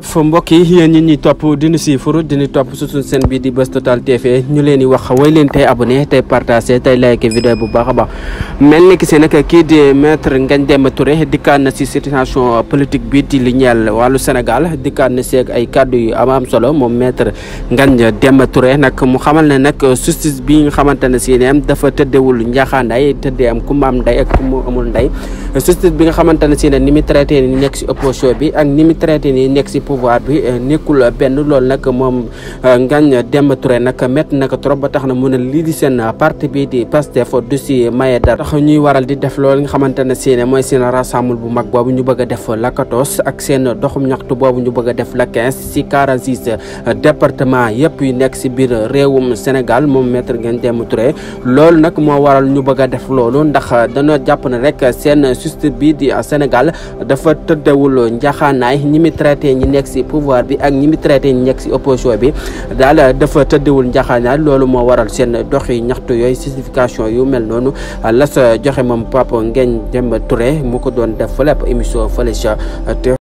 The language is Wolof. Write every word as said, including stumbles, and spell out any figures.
jëf mbokk yi yéen ñi ñuy topp dinu siifur dinu topp suñu seen bi di Buzz Total T V ñu leen di wax way leen tey abonné tey partagé tey like vidéo bu baax a baax mel ni ki si nag kii di maître Ngagne Demba Touré dikkaan na si situation politique bi di li ñeel wàllu Sénégal dikkaan na seeg ay kàddu yu am am solo moom maître Ngagne Demba Touré nag mu xamal ne nag justice bi nga xamante ne si ne dafa tëddewul njaaxaanday tëddee am ku mu am nday ak ku mu amul nday justice bi nga xamante ne si ne ni mu traité ni nekk si opposition bi ak ni mu traité ni nekk si pouvoir bi nekkul benn loolu nag moom Ngagne Demba Touré nag métti na ko trop ba tax na mu ne lii di seen parti bi di Pastef du si maye dara tax ñuy waral di def loolu nga xamante ne si ne mooy seen rassemble bu mag boobu ñu bëgg a def la quatorze ak seen doxum ñaxtu boobu ñu bëgg a def la quinze si quarante six département yëpp yu nekk si biir réewum Sénégal moom maître Ngagne Demba Touré loolu nag moo waral ñu bëgg a def loolu ndax dañoo jàpp ne rek seen justice bi di Sénégal dafa tëddewul njaxaanaay ñi mi traité ñi nekk si pouvoir bi ak ñi mi traité ñi nekk si opposition bi daal dafa tëddewul njaxaanaay loolu moo waral seen doxi ñaxtu yooyu justification yu mel noonu la sa joxe moom Papa Ngagne Demba Touré mu ko doon def fële ab émission fële ca